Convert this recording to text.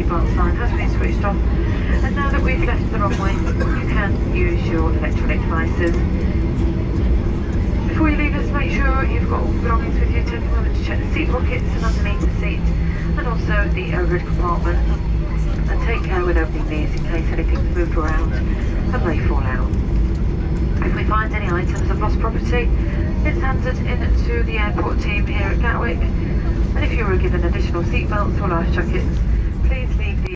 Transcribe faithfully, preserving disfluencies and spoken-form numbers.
seatbelt sign has been switched off, and now that we've left the runway, you can use your electronic devices. Before you leave us, make sure you've got all the belongings with you. Take a moment to check the seat pockets and underneath the seat, and also the overhead compartment. And take care with opening these in case anything's moved around and may fall out. If we find any items of lost property, it's handed in to the airport team here at Gatwick. And if you were given additional seatbelts or life jackets, please leave the